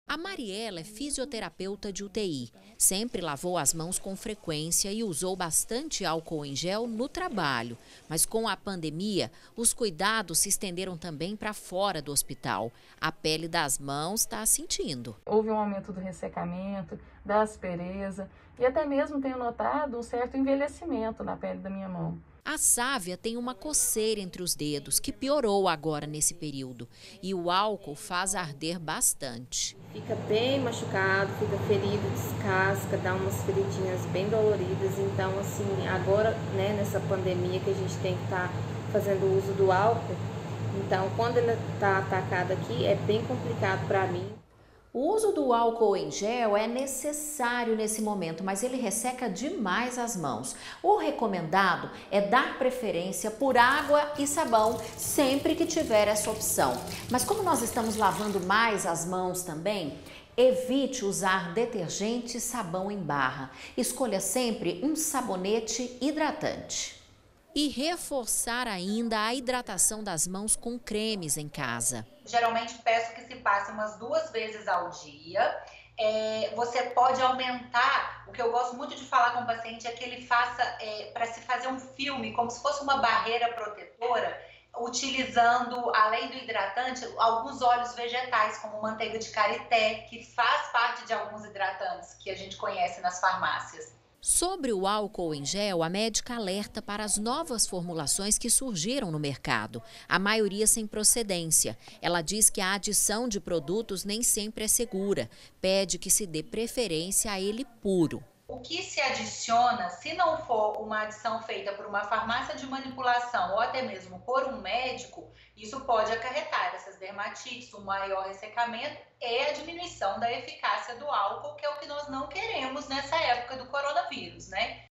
A Mariela é fisioterapeuta de UTI. Sempre lavou as mãos com frequência e usou bastante álcool em gel no trabalho. Mas com a pandemia, os cuidados se estenderam também para fora do hospital. A pele das mãos está sentindo. Houve um aumento do ressecamento, da aspereza e até mesmo tenho notado um certo envelhecimento na pele da minha mão. A Sávia tem uma coceira entre os dedos, que piorou agora nesse período. E o álcool faz arder bastante. Fica bem machucado, fica ferido, descasca, dá umas feridinhas bem doloridas. Então, assim, agora, né, nessa pandemia que a gente tem que estar fazendo uso do álcool, então, quando ele está atacado aqui, é bem complicado para mim. O uso do álcool em gel é necessário nesse momento, mas ele resseca demais as mãos. O recomendado é dar preferência por água e sabão sempre que tiver essa opção. Mas como nós estamos lavando mais as mãos também, evite usar detergente e sabão em barra. Escolha sempre um sabonete hidratante. E reforçar ainda a hidratação das mãos com cremes em casa. Geralmente peço que se passe umas 2 vezes ao dia. Você pode aumentar, o que eu gosto muito de falar com o paciente é que ele faça, para se fazer um filme, como se fosse uma barreira protetora, utilizando, além do hidratante, alguns óleos vegetais, como manteiga de karité, que faz parte de alguns hidratantes que a gente conhece nas farmácias. Sobre o álcool em gel, a médica alerta para as novas formulações que surgiram no mercado, a maioria sem procedência. Ela diz que a adição de produtos nem sempre é segura, pede que se dê preferência a ele puro. O que se adiciona, se não for uma adição feita por uma farmácia de manipulação ou até mesmo por um médico, isso pode acarretar essas dermatites, um maior ressecamento e a diminuição da eficácia do álcool, que é o que nós não queremos nessa época do coronavírus, né?